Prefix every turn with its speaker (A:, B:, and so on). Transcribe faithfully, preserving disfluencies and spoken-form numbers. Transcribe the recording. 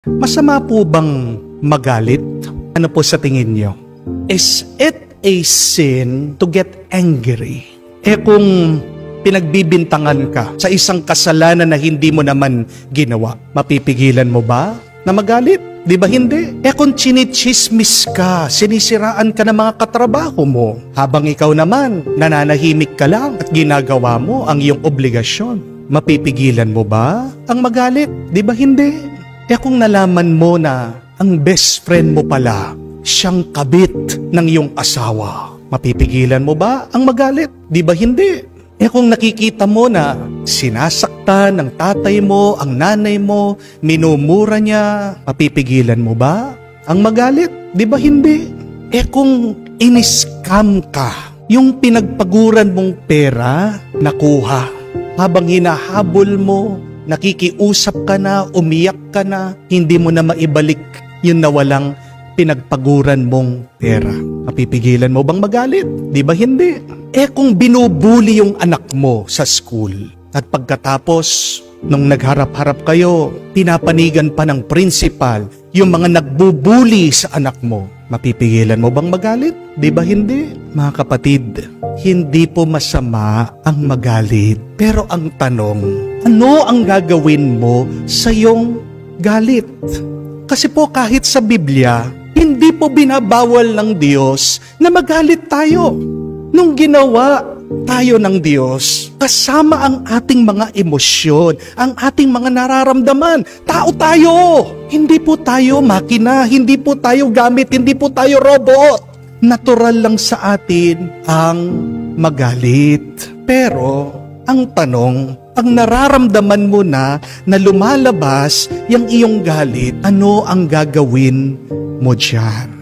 A: Masama po bang magalit? Ano po sa tingin nyo? Is it a sin to get angry? Eh kung pinagbibintangan ka sa isang kasalanan na hindi mo naman ginawa, mapipigilan mo ba na magalit? Di ba hindi? Eh kung chinichismis ka, sinisiraan ka ng mga katrabaho mo, habang ikaw naman, nananahimik ka lang at ginagawa mo ang iyong obligasyon, mapipigilan mo ba ang magalit? Di ba hindi? Eh kung nalaman mo na ang best friend mo pala, siyang kabit ng iyong asawa, mapipigilan mo ba ang magalit? Di ba hindi? Eh kung nakikita mo na sinasaktan ng tatay mo, ang nanay mo, minumura niya, mapipigilan mo ba ang magalit? Di ba hindi? Eh kung in-scam ka, yung pinagpaguran mong pera, nakuha, habang hinahabol mo, nakikiusap ka na, umiyak ka na, hindi mo na maibalik yung nawalang pinagpaguran mong pera. Mapipigilan mo bang magalit? Di ba hindi? Eh kung binubuli yung anak mo sa school at pagkatapos nung nagharap-harap kayo, pinapanigan pa ng principal yung mga nagbubuli sa anak mo, mapipigilan mo bang magalit? Di ba hindi? Mga kapatid, hindi po masama ang magalit. Pero ang tanong, ano ang gagawin mo sa iyong galit? Kasi po kahit sa Biblia, hindi po binabawal ng Diyos na magalit tayo. Nung ginawa tayo ng Diyos, kasama ang ating mga emosyon, ang ating mga nararamdaman. Tao tayo! Hindi po tayo makina, hindi po tayo gamit, hindi po tayo robot. Natural lang sa atin ang magalit. Pero, ang tanong, pag nararamdaman mo na na lumalabas yung iyong galit, ano ang gagawin mo dyan?